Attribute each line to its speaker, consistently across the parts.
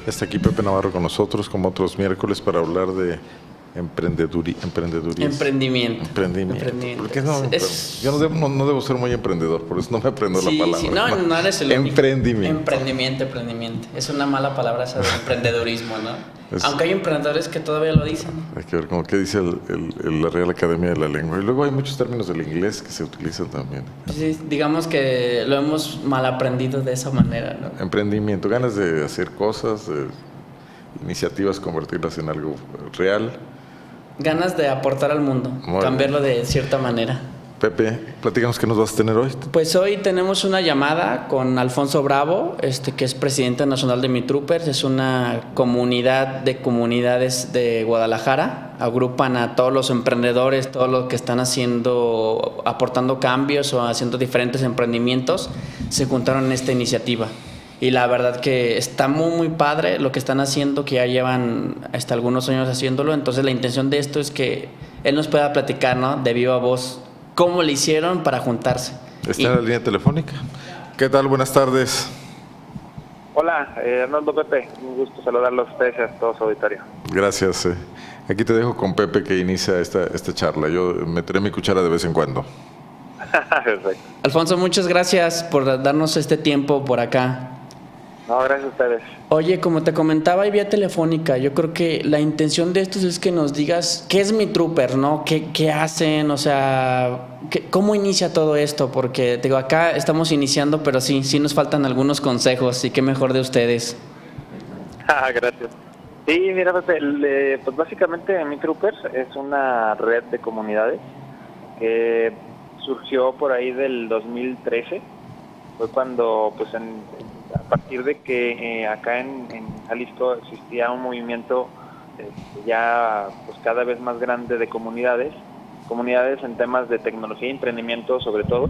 Speaker 1: Está aquí Pepe Navarro con nosotros, como otros miércoles, para hablar de emprendedurismo.
Speaker 2: Emprendimiento.
Speaker 1: Porque yo no debo ser muy emprendedor, por eso no me aprendo la palabra.
Speaker 2: Sí, no eres el único.
Speaker 1: Emprendimiento.
Speaker 2: Es una mala palabra esa de emprendedurismo, ¿no? Aunque hay emprendedores que todavía lo dicen.
Speaker 1: Hay que ver como que dice la Real Academia de la Lengua. Y luego hay muchos términos del inglés que se utilizan también.
Speaker 2: Sí, digamos que lo hemos mal aprendido de esa manera, ¿no?
Speaker 1: Emprendimiento, ganas de hacer cosas, iniciativas, convertirlas en algo real.
Speaker 2: Ganas de aportar al mundo, cambiarlo de cierta manera.
Speaker 1: Pepe, platícanos qué nos vas a tener hoy.
Speaker 2: Pues hoy tenemos una llamada con Alfonso Bravo, que es presidente nacional de MITRUPERS. Es una comunidad de comunidades de Guadalajara. Agrupan a todos los emprendedores, todos los que están aportando cambios o haciendo diferentes emprendimientos, se juntaron en esta iniciativa. Y la verdad que está muy padre lo que están haciendo, que ya llevan hasta algunos años haciéndolo. Entonces la intención de esto es que él nos pueda platicar, ¿no?, de viva voz, cómo le hicieron para juntarse.
Speaker 1: Está en la línea telefónica. ¿Qué tal? Buenas tardes.
Speaker 3: Hola, Arnoldo, Pepe. Un gusto saludarlos a ustedes y a todo su auditorio.
Speaker 1: Gracias. Aquí te dejo con Pepe, que inicia esta charla. Yo meteré mi cuchara de vez en cuando.
Speaker 3: Perfecto.
Speaker 2: Alfonso, muchas gracias por darnos este tiempo por acá.
Speaker 3: No, gracias a ustedes.
Speaker 2: Oye, como te comentaba, y vía telefónica, yo creo que la intención de esto es que nos digas qué es MITRUPERS, ¿no? ¿Qué hacen? O sea, ¿cómo inicia todo esto? Porque, digo, acá estamos iniciando, pero sí nos faltan algunos consejos, y qué mejor de ustedes.
Speaker 3: Gracias. Sí, mira, Pepe, pues básicamente MITRUPERS es una red de comunidades que surgió por ahí del 2013. Fue cuando, pues, a partir de que acá en Jalisco existía un movimiento ya pues cada vez más grande de comunidades en temas de tecnología y emprendimiento sobre todo,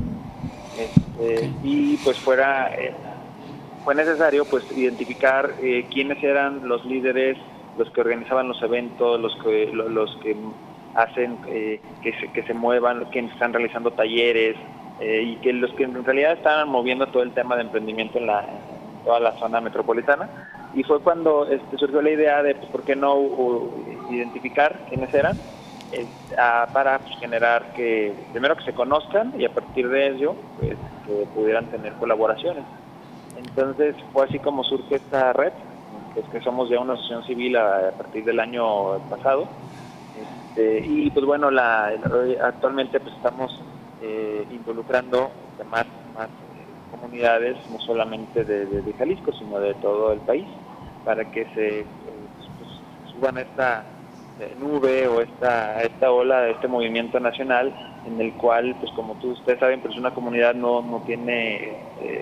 Speaker 3: y pues fue necesario pues identificar quiénes eran los líderes, los que organizaban los eventos, los que hacen que se muevan, quienes están realizando talleres, y que los que en realidad estaban moviendo todo el tema de emprendimiento en toda la zona metropolitana. Y fue cuando surgió la idea de, pues, ¿por qué no identificar quiénes eran? Para pues, generar primero que se conozcan, y a partir de ello pues, que pudieran tener colaboraciones. Entonces fue así como surge esta red, que somos ya una asociación civil a partir del año pasado. Y pues bueno, actualmente pues estamos involucrando más comunidades, no solamente de Jalisco, sino de todo el país, para que se suban a esta nube o esta ola, este movimiento nacional, en el cual, pues como ustedes saben, pues una comunidad no tiene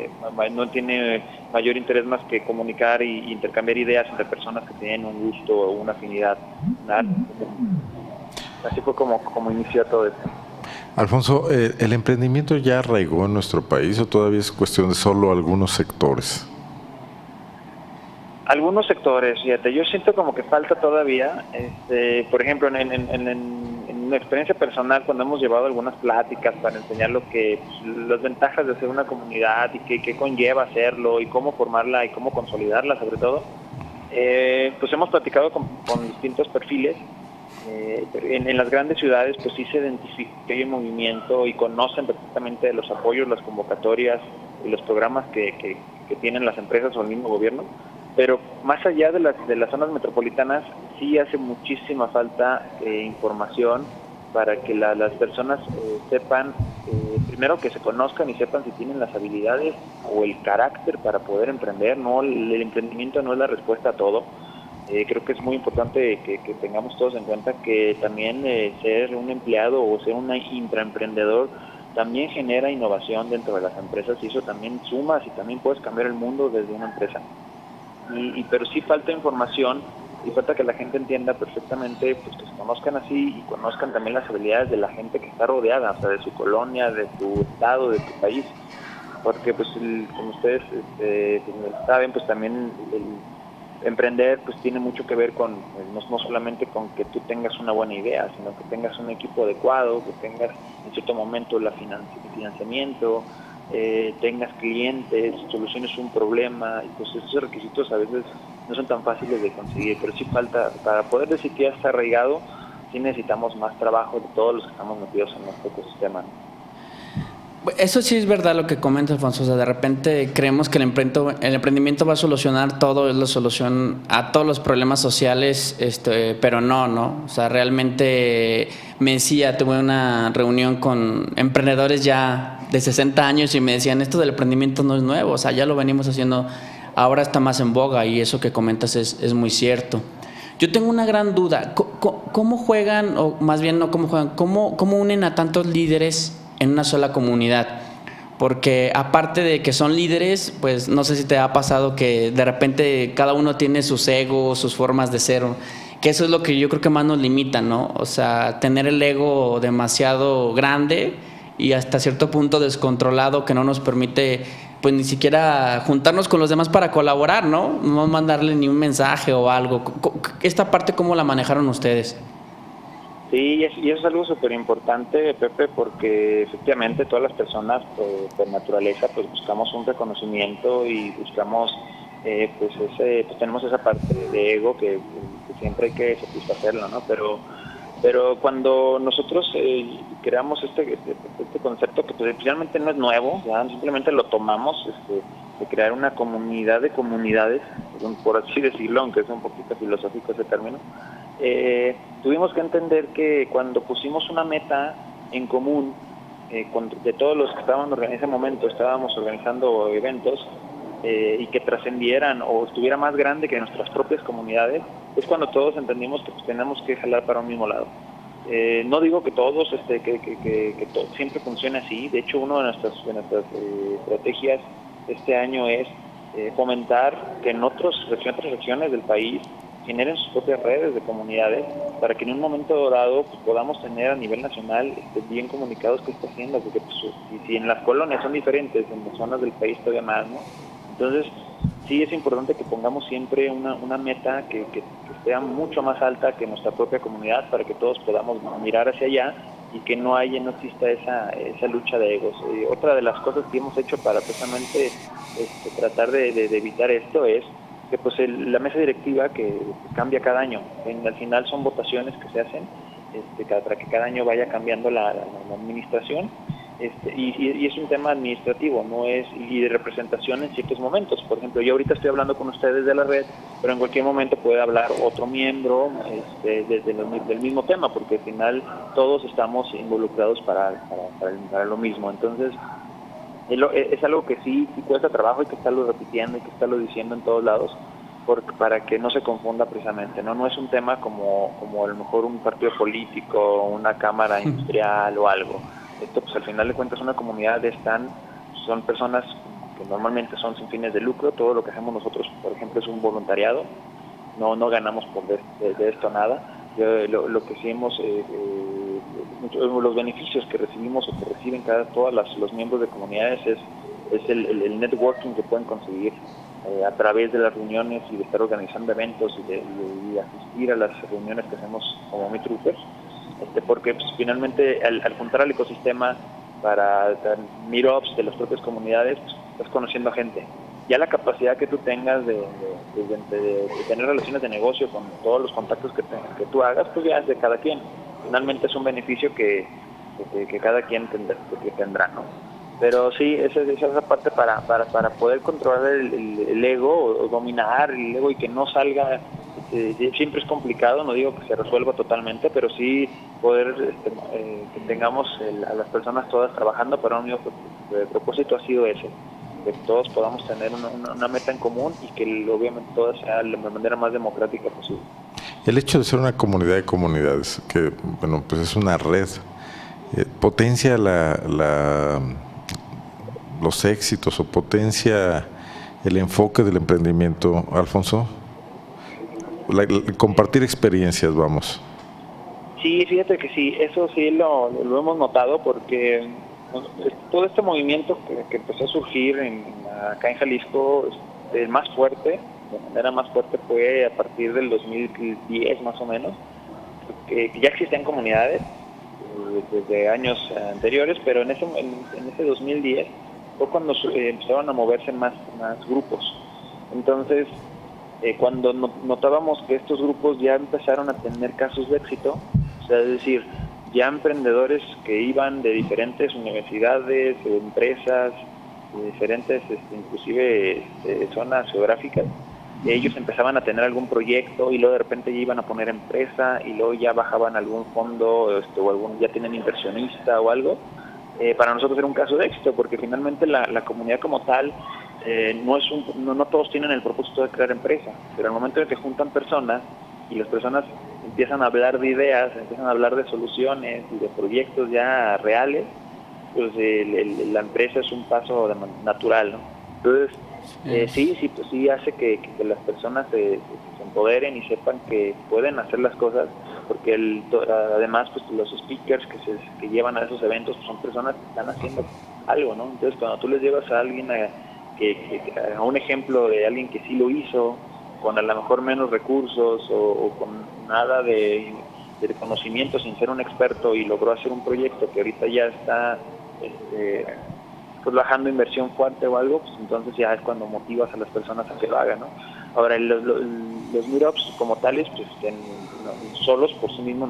Speaker 3: mayor interés más que comunicar e intercambiar ideas entre personas que tienen un gusto o una afinidad. Así fue como inició todo esto.
Speaker 1: Alfonso, ¿el emprendimiento ya arraigó en nuestro país o todavía es cuestión de solo algunos sectores?
Speaker 3: Algunos sectores, fíjate, yo siento como que falta todavía, por ejemplo, en una experiencia personal, cuando hemos llevado algunas pláticas para enseñar las ventajas de hacer una comunidad y qué conlleva hacerlo y cómo formarla y cómo consolidarla sobre todo, pues hemos platicado con distintos perfiles. En las grandes ciudades pues sí se identifica que hay un movimiento y conocen perfectamente los apoyos, las convocatorias y los programas que tienen las empresas o el mismo gobierno, pero más allá de las zonas metropolitanas sí hace muchísima falta información para que las personas sepan, primero que se conozcan y sepan si tienen las habilidades o el carácter para poder emprender. No, el emprendimiento no es la respuesta a todo. Creo que es muy importante que tengamos todos en cuenta que también ser un empleado o ser un intraemprendedor también genera innovación dentro de las empresas, y eso también suma, y también puedes cambiar el mundo desde una empresa. Pero sí falta información y falta que la gente entienda perfectamente, pues que se conozcan así y conozcan también las habilidades de la gente que está rodeada, o sea, de su colonia, de tu estado, de tu país, porque pues como ustedes saben, pues también emprender pues tiene mucho que ver con no solamente con que tú tengas una buena idea, sino que tengas un equipo adecuado, que tengas en cierto momento el financiamiento, tengas clientes, soluciones un problema, y pues esos requisitos a veces no son tan fáciles de conseguir, pero sí falta, para poder decir que ya está arraigado, sí necesitamos más trabajo de todos los que estamos metidos en nuestro ecosistema, ¿no?
Speaker 2: Eso sí es verdad lo que comenta Alfonso. O sea, de repente creemos que el emprendimiento va a solucionar todo, es la solución a todos los problemas sociales, pero no. O sea, realmente me decía, tuve una reunión con emprendedores ya de 60 años y me decían, esto del emprendimiento no es nuevo, o sea, ya lo venimos haciendo, ahora está más en boga, y eso que comentas es muy cierto. Yo tengo una gran duda, ¿cómo juegan, o más bien no cómo juegan, cómo unen a tantos líderes en una sola comunidad? Porque aparte de que son líderes, pues no sé si te ha pasado que de repente cada uno tiene sus egos, sus formas de ser, que eso es lo que yo creo que más nos limita, ¿no? O sea, tener el ego demasiado grande y hasta cierto punto descontrolado, que no nos permite pues ni siquiera juntarnos con los demás para colaborar, ¿no? No mandarle ni un mensaje o algo. ¿Esta parte cómo la manejaron ustedes?
Speaker 3: Sí, y eso es algo súper importante, Pepe, porque efectivamente todas las personas por naturaleza pues buscamos un reconocimiento y buscamos pues tenemos esa parte de ego que siempre hay que satisfacerlo, ¿no? Pero cuando nosotros creamos este concepto, que pues finalmente no es nuevo, ¿ya? Simplemente lo tomamos, de crear una comunidad de comunidades, por así decirlo, aunque es un poquito filosófico ese término. Tuvimos que entender que cuando pusimos una meta en común, de todos los que estábamos en ese momento, estábamos organizando eventos y que trascendieran o estuviera más grande que nuestras propias comunidades, es cuando todos entendimos que pues, tenemos que jalar para un mismo lado. No digo que todos, que todo siempre funcione así. De hecho, una de nuestras estrategias este año es fomentar que en otras regiones del país generen sus propias redes de comunidades para que en un momento dado pues, podamos tener a nivel nacional bien comunicados qué está haciendo, porque pues, si en las colonias son diferentes, en las zonas del país todavía más, ¿no? Entonces sí es importante que pongamos siempre una meta que sea mucho más alta que nuestra propia comunidad, para que todos podamos mirar hacia allá y que no exista esa lucha de egos. Otra de las cosas que hemos hecho para precisamente tratar de evitar esto es que pues la mesa directiva que cambia cada año. Al final son votaciones que se hacen para que cada año vaya cambiando la administración, y es un tema administrativo, no es, y de representación en ciertos momentos. Por ejemplo, yo ahorita estoy hablando con ustedes de la red, pero en cualquier momento puede hablar otro miembro del mismo tema, porque al final todos estamos involucrados para lo mismo. Entonces es algo que sí cuesta trabajo, hay que estarlo repitiendo, hay que estarlo diciendo en todos lados, para que no se confunda precisamente, no es un tema como a lo mejor un partido político, una cámara industrial o algo. Esto pues al final de cuentas una comunidad son personas que normalmente son sin fines de lucro. Todo lo que hacemos nosotros, por ejemplo, es un voluntariado, no ganamos de esto nada. Lo que sí hemos los beneficios que recibimos o que reciben todos los miembros de comunidades es el networking que pueden conseguir a través de las reuniones y de estar organizando eventos y asistir a las reuniones que hacemos como MeTroopers, porque pues, finalmente al juntar al ecosistema para meetups de las propias comunidades, pues, estás conociendo a gente. Ya la capacidad que tú tengas de tener relaciones de negocio con todos los contactos que tú hagas, pues ya es de cada quien. Finalmente es un beneficio que cada quien tendrá, ¿no? Pero sí, esa es esa parte para poder controlar el ego o dominar el ego y que no salga. Siempre es complicado, no digo que se resuelva totalmente, pero sí poder que tengamos a las personas todas trabajando para un mismo propósito. Ha sido ese, que todos podamos tener una meta en común y que obviamente todo sea de la manera más democrática posible.
Speaker 1: El hecho de ser una comunidad de comunidades, que bueno, pues es una red, potencia los éxitos o potencia el enfoque del emprendimiento, Alfonso. Compartir experiencias, vamos.
Speaker 3: Sí, fíjate que sí, eso sí lo hemos notado, porque todo este movimiento que empezó a surgir acá en Jalisco, el más fuerte, de manera más fuerte, fue a partir del 2010 más o menos, que ya existían comunidades desde años anteriores, pero en ese 2010 fue cuando empezaron a moverse más grupos. Entonces cuando notábamos que estos grupos ya empezaron a tener casos de éxito, o sea, es decir, ya emprendedores que iban de diferentes universidades, empresas, de diferentes inclusive zonas geográficas, ellos empezaban a tener algún proyecto y luego de repente ya iban a poner empresa y luego ya bajaban algún fondo o ya tienen inversionista o algo. Para nosotros era un caso de éxito porque finalmente la comunidad como tal no todos tienen el propósito de crear empresa, pero al momento en que juntan personas y las personas empiezan a hablar de ideas, empiezan a hablar de soluciones y de proyectos ya reales, pues la empresa es un paso natural, ¿no? Entonces, sí hace que las personas se empoderen y sepan que pueden hacer las cosas, porque además pues los speakers que llevan a esos eventos pues, son personas que están haciendo algo, ¿no? Entonces, cuando tú les llevas a alguien a un ejemplo de alguien que sí lo hizo, con a lo mejor menos recursos o con nada de conocimiento, sin ser un experto, y logró hacer un proyecto que ahorita ya está pues bajando inversión fuerte o algo, pues entonces ya es cuando motivas a las personas a que lo hagan, ¿no? Ahora, los meetups como tales, pues solos por sí mismos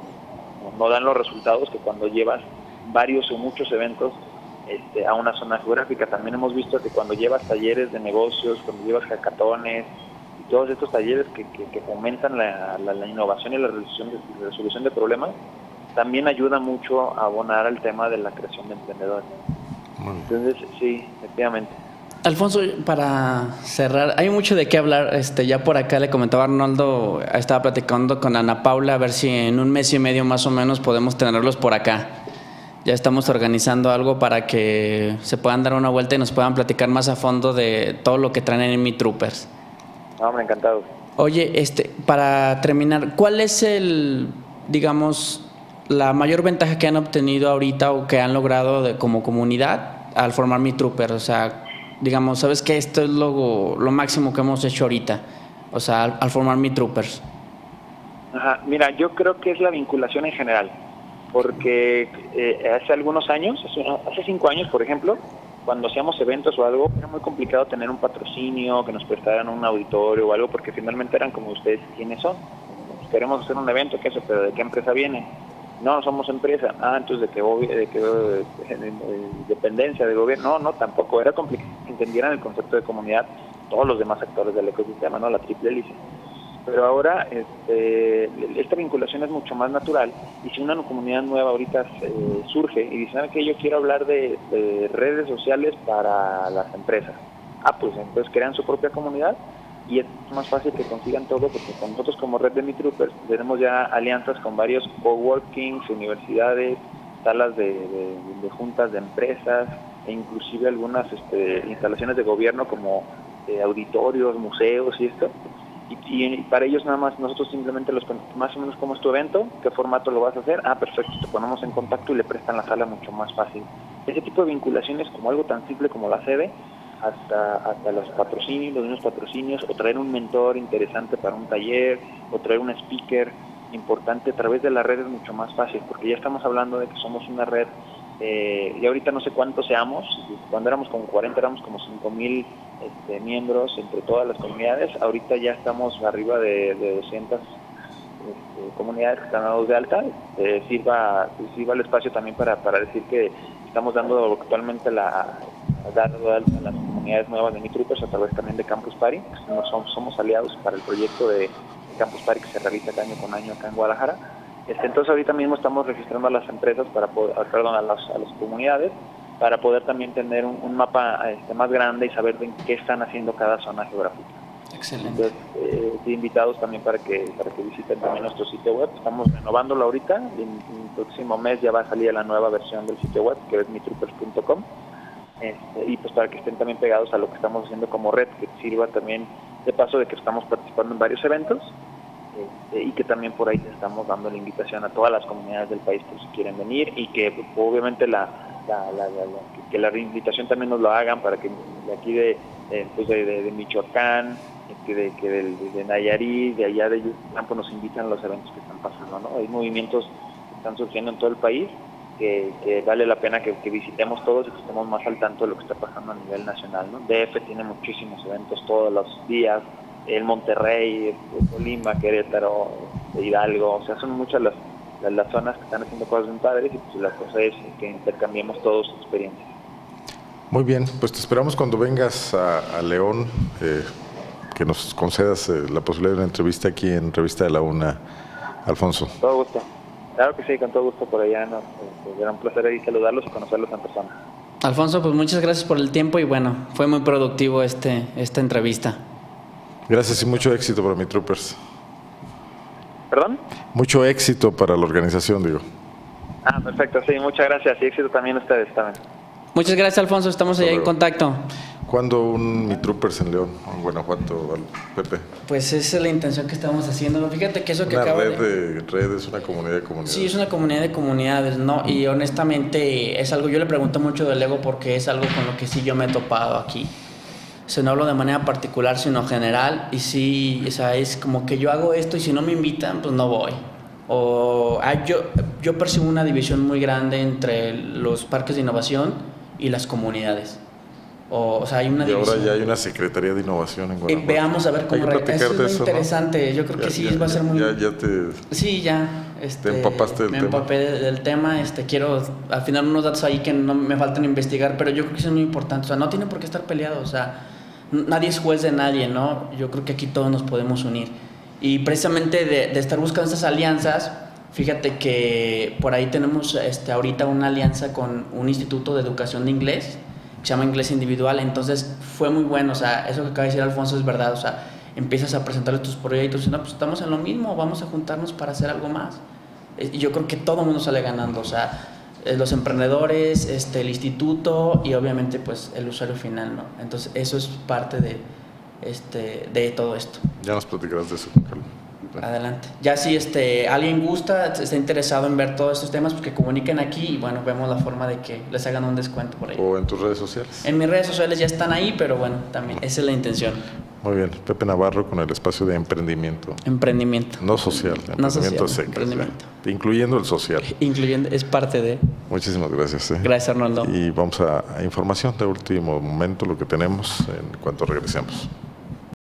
Speaker 3: no dan los resultados que cuando llevas varios o muchos eventos a una zona geográfica. También hemos visto que cuando llevas talleres de negocios, cuando llevas hackatones y todos estos talleres que fomentan la innovación y la resolución de problemas, también ayuda mucho a abonar al tema de la creación de emprendedores. Entonces, sí, efectivamente.
Speaker 2: Alfonso, para cerrar, hay mucho de qué hablar. Ya por acá le comentaba Arnoldo, estaba platicando con Ana Paula, a ver si en un mes y medio más o menos podemos tenerlos por acá. Ya estamos organizando algo para que se puedan dar una vuelta y nos puedan platicar más a fondo de todo lo que traen en MeTroopers.
Speaker 3: Hombre, encantado.
Speaker 2: Oye, para terminar, ¿cuál es digamos, la mayor ventaja que han obtenido ahorita o que han logrado como comunidad al formar MeTroopers? O sea, digamos, ¿sabes qué? Esto es lo máximo que hemos hecho ahorita, o sea, al formar MeTroopers.
Speaker 3: Ajá, mira, yo creo que es la vinculación en general, porque hace algunos años, hace 5 años, por ejemplo, cuando hacíamos eventos o algo, era muy complicado tener un patrocinio, que nos prestaran un auditorio o algo, porque finalmente eran como ustedes, ¿quiénes son? Queremos hacer un evento, ¿qué eso? ¿Pero de qué empresa viene? No somos empresa. Entonces, ¿de qué dependencia de gobierno? No, tampoco. Era complicado que entendieran el concepto de comunidad todos los demás actores del ecosistema, ¿no? La triple hélice. Pero ahora esta vinculación es mucho más natural, y si una comunidad nueva ahorita surge y dice, ¿saben qué? Yo quiero hablar de redes sociales para las empresas. Pues entonces crean su propia comunidad y es más fácil que consigan todo, porque con nosotros como red de MeTroopers tenemos ya alianzas con varios coworkings, universidades, salas de juntas de empresas e inclusive algunas instalaciones de gobierno como auditorios, museos y esto. Y para ellos nada más nosotros simplemente más o menos cómo es tu evento, qué formato lo vas a hacer, perfecto, te ponemos en contacto y le prestan la sala mucho más fácil. Ese tipo de vinculaciones, como algo tan simple como la sede, hasta los patrocinios, los mismos patrocinios, o traer un mentor interesante para un taller, o traer un speaker importante a través de la red es mucho más fácil, porque ya estamos hablando de que somos una red, y ahorita no sé cuántos seamos, cuando éramos como 40 éramos como 5,000 miembros entre todas las comunidades, ahorita ya estamos arriba de 200 comunidades que están dados de alta. Sirva el espacio también para decir que estamos dando actualmente de alta a las comunidades nuevas de MeTroopers a través también de Campus Party. Somos aliados para el proyecto de Campus Party que se realiza año con año acá en Guadalajara. Entonces ahorita mismo estamos registrando a las empresas a las comunidades, para poder también tener un mapa más grande y saber qué están haciendo cada zona geográfica.
Speaker 2: Excelente.
Speaker 3: Entonces, invitados también para que visiten también nuestro sitio web. Estamos renovándolo ahorita, y en el próximo mes ya va a salir la nueva versión del sitio web, que es metroopers.com, y pues para que estén también pegados a lo que estamos haciendo como red, que sirva también de paso de que estamos participando en varios eventos, y que también por ahí estamos dando la invitación a todas las comunidades del país por si quieren venir, y que pues, obviamente que la invitación también nos lo hagan para que de aquí de Michoacán, de Nayarit, de allá de Yucatán, pues nos invitan a los eventos que están pasando, ¿no? Hay movimientos que están surgiendo en todo el país que vale la pena que visitemos todos y que estemos más al tanto de lo que está pasando a nivel nacional, ¿no? DF tiene muchísimos eventos todos los días, el Monterrey, Colima, Querétaro, Hidalgo, o sea, son muchas las zonas que están haciendo cosas bien padres y pues la cosa es que intercambiemos todos experiencias.
Speaker 1: Muy bien, pues te esperamos cuando vengas a León, que nos concedas la posibilidad de una entrevista aquí en Revista de la UNA, Alfonso.
Speaker 3: Todo gusto. Claro que sí, con todo gusto por allá. Era un placer ahí saludarlos y conocerlos en persona.
Speaker 2: Alfonso, pues muchas gracias por el tiempo y bueno, fue muy productivo esta entrevista.
Speaker 1: Gracias y mucho éxito para MITroopers.
Speaker 3: ¿Perdón?
Speaker 1: Mucho éxito para la organización, digo.
Speaker 3: Perfecto, sí, muchas gracias y éxito también a ustedes también.
Speaker 2: Muchas gracias, Alfonso, estamos allá en contacto.
Speaker 1: ¿Cuándo un MITroopers en León, en Guanajuato, Pepe?
Speaker 2: Pues esa es la intención que estamos haciendo. Fíjate que eso que acabo
Speaker 1: red es una comunidad de comunidades.
Speaker 2: Sí, es una comunidad de comunidades, ¿no? Y honestamente es algo, yo le pregunto mucho del ego porque es algo con lo que sí yo me he topado aquí. O sea, no hablo de manera particular, sino general. Y sí, o sea, es como que yo hago esto y si no me invitan, pues no voy. Yo percibo una división muy grande entre los parques de innovación y las comunidades. O sea, hay una división.
Speaker 1: Ahora ya hay una Secretaría de Innovación en Guanajuato.
Speaker 2: Veamos a ver cómo
Speaker 1: eso
Speaker 2: es muy interesante, ¿no? Yo creo que sí va a ser muy... Sí, ya.
Speaker 1: Te empapaste del tema.
Speaker 2: Me empapé del tema. Quiero afinar unos datos ahí que no me faltan investigar, pero yo creo que eso es muy importante. O sea, no tiene por qué estar peleado. O sea, nadie es juez de nadie, ¿no? Yo creo que aquí todos nos podemos unir. Y precisamente de estar buscando estas alianzas, fíjate que por ahí tenemos ahorita una alianza con un instituto de educación de inglés que se llama Inglés Individual. Entonces fue muy bueno, o sea, eso que acaba de decir Alfonso es verdad, o sea, empiezas a presentarle tus proyectos y no, pues estamos en lo mismo, vamos a juntarnos para hacer algo más. Y yo creo que todo el mundo sale ganando, o sea, los emprendedores, el instituto y obviamente pues el usuario final, ¿no? Entonces eso es parte de todo esto.
Speaker 1: Ya nos platicarás de eso, Carlos.
Speaker 2: Adelante. Ya si alguien gusta, está interesado en ver todos estos temas, pues que comuniquen aquí y bueno, vemos la forma de que les hagan un descuento por ahí.
Speaker 1: ¿O en tus redes sociales?
Speaker 2: En mis redes sociales ya están ahí, pero bueno, también esa es la intención.
Speaker 1: Muy bien. Pepe Navarro con el espacio de emprendimiento.
Speaker 2: Emprendimiento.
Speaker 1: No social, emprendimiento seco.
Speaker 2: Emprendimiento.
Speaker 1: Incluyendo el social.
Speaker 2: Incluyendo, es parte de...
Speaker 1: Muchísimas gracias.
Speaker 2: Gracias, Arnoldo.
Speaker 1: Y vamos a información de último momento, lo que tenemos en cuanto regresemos.